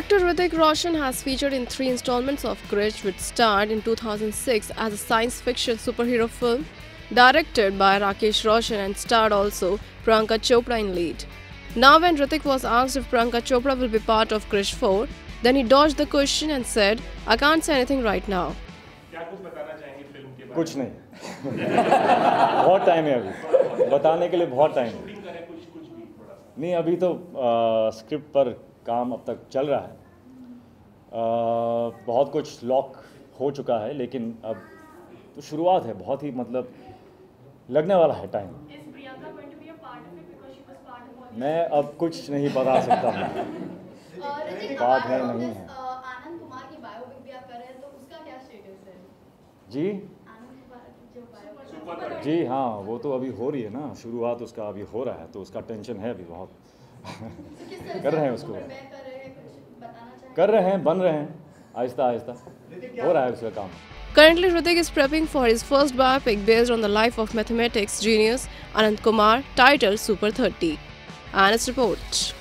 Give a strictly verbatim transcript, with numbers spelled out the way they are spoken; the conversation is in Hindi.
Actor Hrithik Roshan has featured in three installments of Krrish, which starred in two thousand six as a science fiction superhero film directed by Rakesh Roshan and starred also Priyanka Chopra in lead. Now when Hrithik was asked if Priyanka Chopra will be part of Krrish four, then he dodged the question and said, "I can't say anything right now." कुछ नहीं बहुत टाइम है अभी बताने के लिए बहुत टाइम नहीं अभी तो स्क्रिप्ट पर काम अब तक चल रहा है आ, बहुत कुछ लॉक हो चुका है लेकिन अब तो शुरुआत है बहुत ही मतलब लगने वाला है टाइम मैं अब कुछ नहीं बता सकता हूँ बात है नहीं है आनंद कुमार की बायोपिक भी आप कर रहे हैं तो उसका क्या स्टेटस है जी जो जी हाँ वो तो अभी हो रही है ना शुरुआत उसका अभी हो रहा है तो उसका टेंशन है अभी बहुत कर रहे हैं उसको कर रहे हैं बन रहे हैं आहिस्ता आहिस्ता हो रहा है उसका काम. Currently, Hrithik is prepping for his first biopic based on the life of mathematics genius Anand Kumar titled Super thirty. And its report.